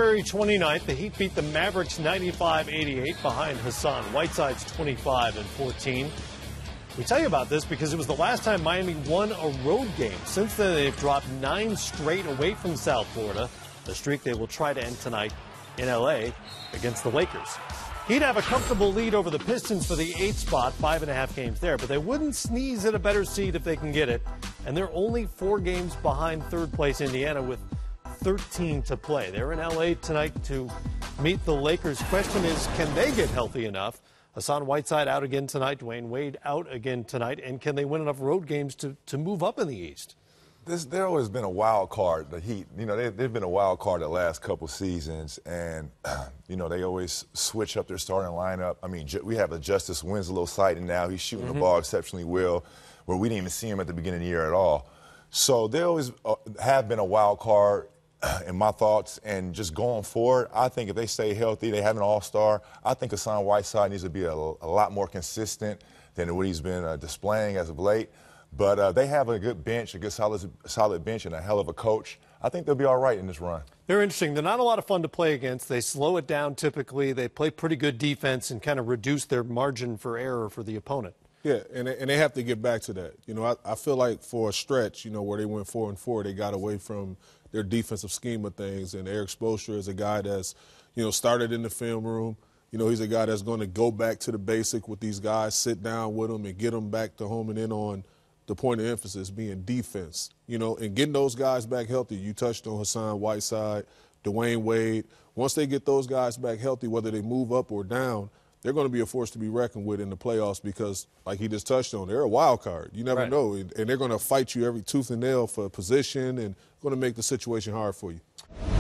February 29th, the Heat beat the Mavericks 95-88 behind Hassan Whiteside's 25-14. We tell you about this because it was the last time Miami won a road game. Since then, they've dropped 9 straight away from South Florida, the streak they will try to end tonight in L.A. against the Lakers. He'd have a comfortable lead over the Pistons for the 8th spot, 5.5 games there, but they wouldn't sneeze at a better seed if they can get it. And they're only 4 games behind third place Indiana with 13 to play. They're in L.A. tonight to meet the Lakers. Question is, can they get healthy enough? Hassan Whiteside out again tonight, Dwayne Wade out again tonight, and can they win enough road games to move up in the East? There's always been a wild card, the Heat. You know, they've been a wild card the last couple seasons, and, you know, they always switch up their starting lineup. I mean, we have a Justice Winslow sighting now. He's shooting the ball exceptionally well, where we didn't even see him at the beginning of the year at all. So they always have been a wild card in my thoughts, and just going forward, I think if they stay healthy, they have an all-star, I think Hassan Whiteside needs to be a lot more consistent than what he's been displaying as of late. But they have a good bench, a good solid bench, and a hell of a coach. I think they'll be all right in this run. They're interesting. They're not a lot of fun to play against. They slow it down typically. They play pretty good defense and kind of reduce their margin for error for the opponent. Yeah, and they have to get back to that. You know, I feel like for a stretch, you know, where they went 4-4, they got away from their defensive scheme of things. And Eric Spoelstra is a guy that's, you know, started in the film room. You know, he's a guy that's going to go back to the basic with these guys, sit down with them and get them back to homing in on the point of emphasis being defense. You know, and getting those guys back healthy. You touched on Hassan Whiteside, Dwayne Wade. Once they get those guys back healthy, whether they move up or down, they're going to be a force to be reckoned with in the playoffs because, like he just touched on, they're a wild card. You never know. And they're going to fight you every tooth and nail for position and going to make the situation hard for you.